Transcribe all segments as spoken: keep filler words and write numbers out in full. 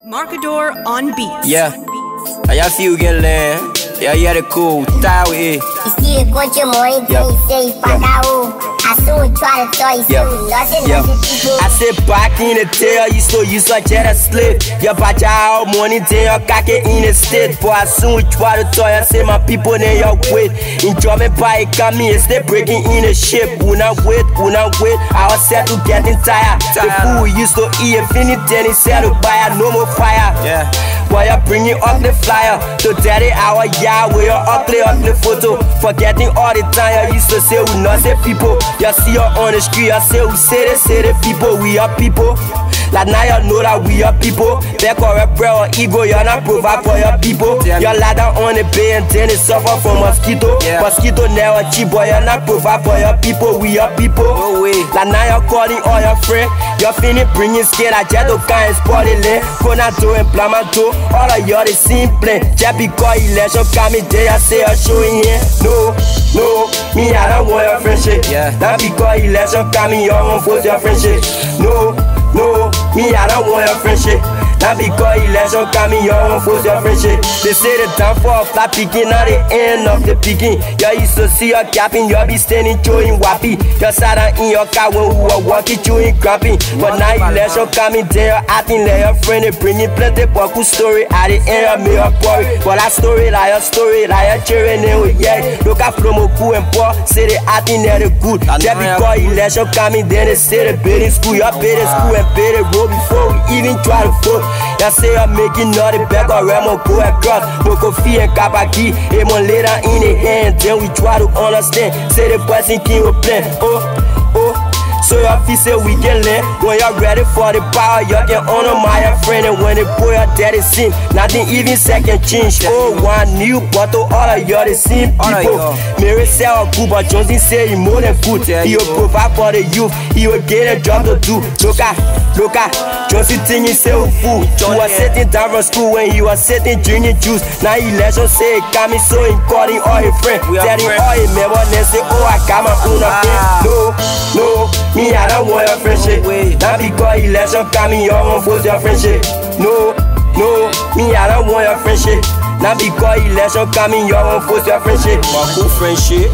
Marcador on beats. Yeah. How y'all feel get land? Yeah, yeah, the cool. Tie with it. You still got your money, you say, Pagao. I saw it try to tell you, nothing, nothing. I said back in the tail, you still use like a slip. You bought your all money, then you cock it in the state. Boy, I soon we try to tell you, say my people, then you wait. Enjoy me by coming, stay breaking in the ship. Who not wait, who not wait. I was set to getting tired. The food we used to eat, infinity, then he said to buy no more fire. Yeah. Boy, you bringing up the flyer to daddy our yard with your ugly, ugly photo. Forgetting all the time you used to say we not say people. You see her on the street, I say we say they say the people, we are people. Like now you know that we are people. They correct prayer or ego, you're not provide for your people. You lie down on the bed and then they suffer from mosquito. Yeah. Mosquito never cheap, boy, you're not provide for your people, we are people. No way. Like now you're calling all your friends. You're finna bringing skin, I just don't can't spot it. Conato and Plamato, all of y'all the same plan. Just because election coming there, I say I'm showing here. No, no, me I don't want your friendship. Yeah. Not because election coming, you won't force your friendship. No, no, me I don't want your friendship. Not because election coming, you won't force your friendship. They say the time for a flat picking, not the end of the picking. You used to see your capping, you'll be standing chewing wappy. You sat down in your car when we were walking chewing crapping. But now election coming, then you're acting like your friend. They bringing plenty of good story at the end of me a quarry. But that story like your story, like your children and we yeah. Look at promo cool and poor, say they acting there the good. Just because election coming, then they say they building school. You pay the school and pay the road before we even try to vote. You say you're making all the back or Remo go across. Moko Fee and Kabaki, a mon later in the hand. Then we try to understand. Say the person king will plan. Oh, oh. So your feet say we get lit. When you're ready for the power, you can honor my friend. And when they put your daddy sim, nothing even second change. Oh, one new bottle, all of y'all the same people. Mary say a good, but Johnson say he more than good. He will provide for the youth, he will get a job to do. Look at, look at, Johnson think he say a fool. You was sitting down from school when he was sitting drinking juice. Now election say it got me, so he calling all his friends. Telling all his members, they say, oh, I got my own affair. No, no. Me, I don't want your friendship. Not because election coming, you won't force your friendship. No, no, me, I don't want your friendship. Not because election coming, you won't force your friendship. My cool friendship,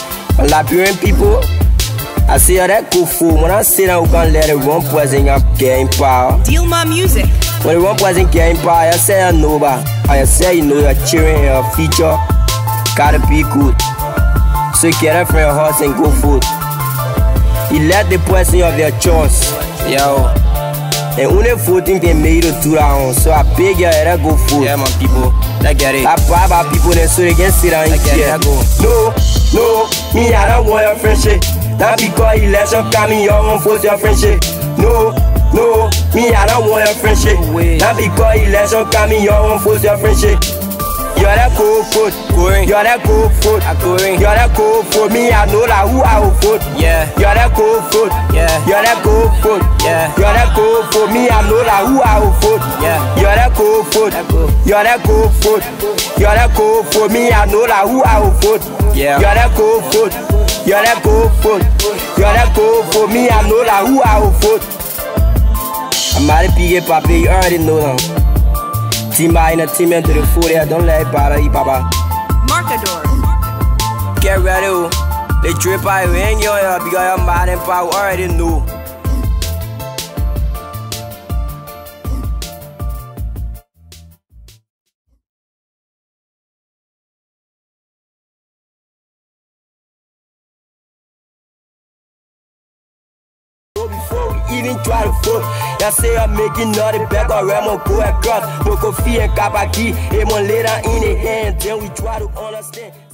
Liberian people, I see how that cool fool. When I say that we gonna let it one person get in power. Deal my music. When the one person get in power, I say I know about. I say you know your cheering, your feature, gotta be good. So get it from your heart and go for it. Elect the person of your choice, yo. And only voting can make you do that one. So I beg you, let go vote. Yeah, man, people, I get it. I buy by people then so they can sit down and get go. No, no, me I don't want your friendship. Not because election coming, you won't force your friendship. No, no, me I don't want your friendship. Not because election coming, you won't force your friendship. You're that cool foot, you're that cool foot, you're that cool foot. Me, I know that who I will vote. Yeah, you're that cool foot, yeah, you're that cool foot, yeah, you're that cool foot. Me, I know that who I will vote. Yeah, you're that cool foot, you're that cool foot, you're that cool foot. Me, I know that who I will vote. Yeah, you're that cool foot, you're that cool foot, you're that cool foot. Me, I know that who I will vote. I'm out of P A, Papa, you already know them. Team by in a team into the food there, don't let it bother you, Papa. Marcador. Get ready, they drip by you in your ear because you're mad and power already know. Before we even try to vote, you say I'm making all the back or Remo go across. Moko Fee and Kabaki, a mon later in the hand, then we try to understand.